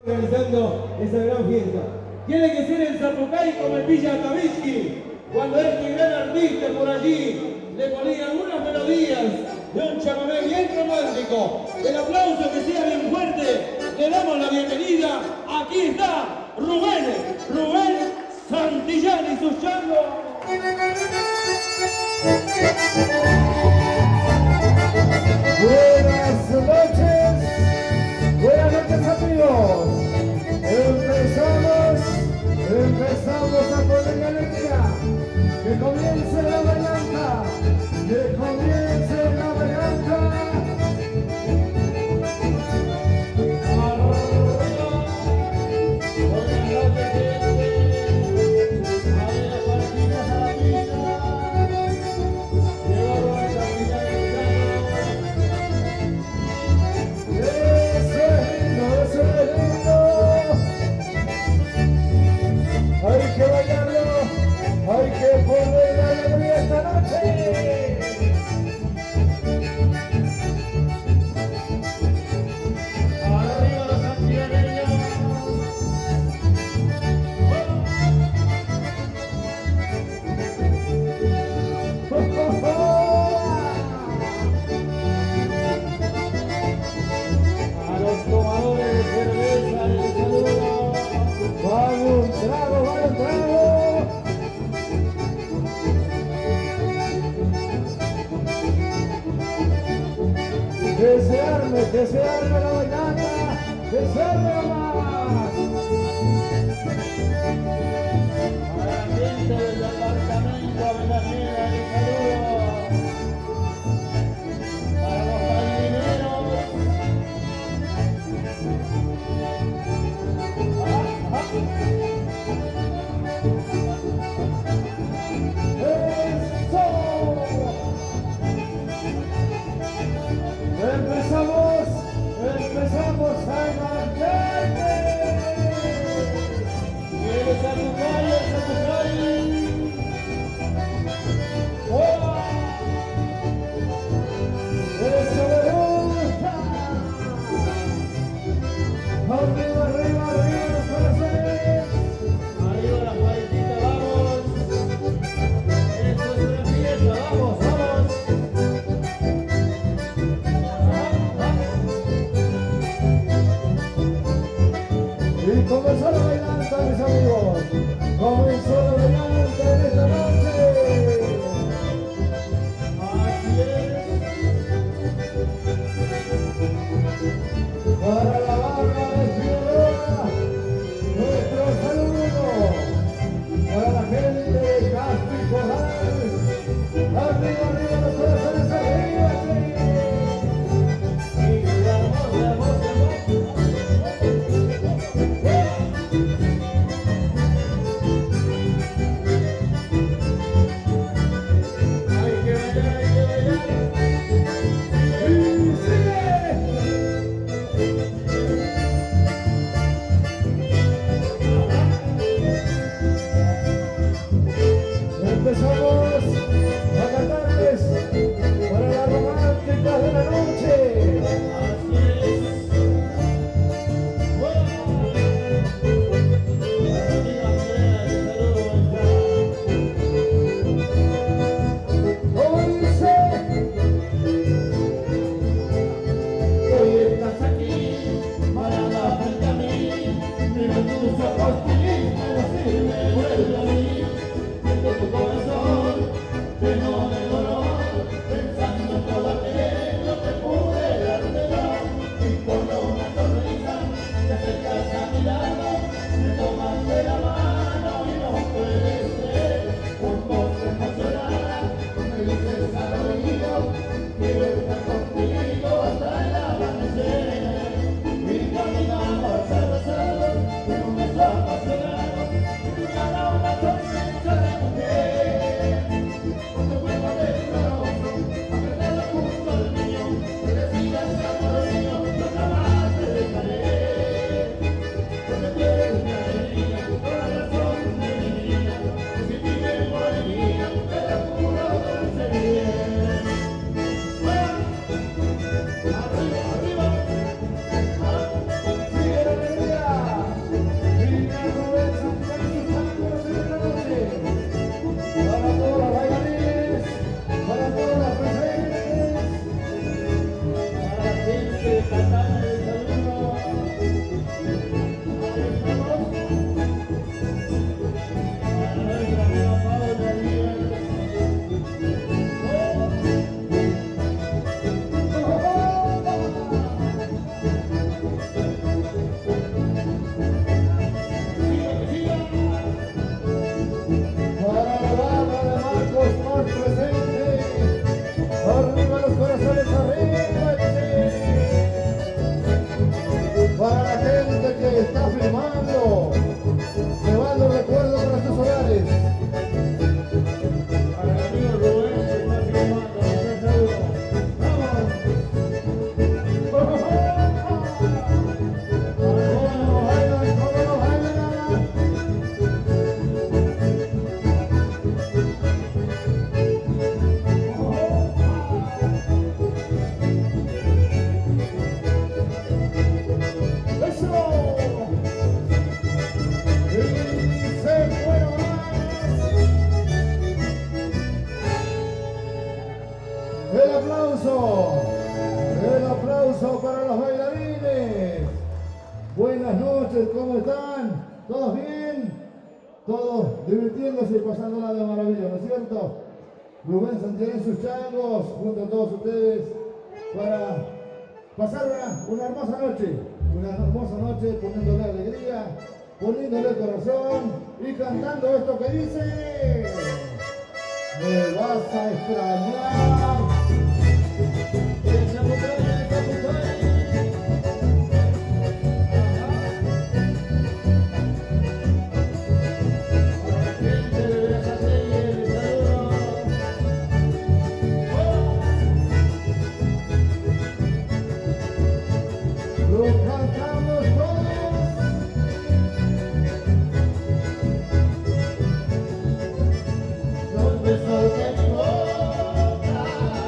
Organizando esa gran fiesta. Tiene que ser el Zapucay como el Villa Kavinsky, cuando este gran artista por allí le ponía algunas melodías de un chamamé bien romántico. El aplauso que sea bien fuerte, le damos la bienvenida. Aquí está Rubén Santillán y sus changos. Buenas noches amigos, empezamos a poner la alegría, que comience la bailanta, que comience la bailanta. Hay que poner la alegría esta noche. Arriba los santiagueños. A los tomadores de cerveza el saludo. Vale un trago, vale un trago. Que se arme la bailanta, que se arme más. A la gente del departamento Avellaneda, el saludo. Para los marineros. Empezamos a marcharte. Y el Zapucay. ¡Oh! ¡Eso me gusta! Arriba, arriba, arriba los corazones. Arriba las paletitas, vamos. Esto es una fiesta, vamos, vamos. Y comenzó la bailanta, mis amigos. Comenzó la bailanta en esta noche. Así es. Para la barra de Figueroa, nuestro saludo. Para la gente de Castro y Corral. Arriba, arriba, los corazones arriba. Y vamos, vamos, vamos. buenas noches, ¿cómo están? ¿Todos bien? Todos divirtiéndose y pasándola de maravilla, ¿no es cierto? Rubén Santillán en sus changos, junto a todos ustedes, para pasar una hermosa noche poniéndole alegría, poniéndole corazón y cantando esto que dice: me vas a extrañar. Los besos de mi boca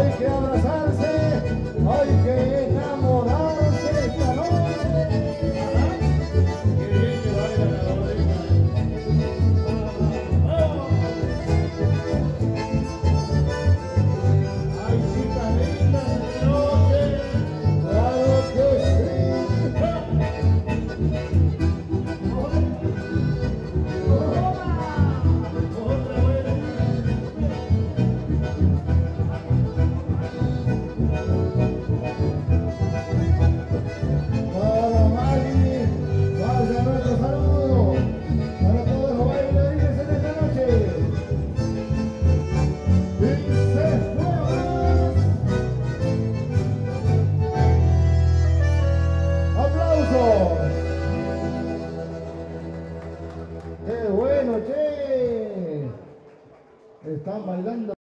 Hay que abrazar.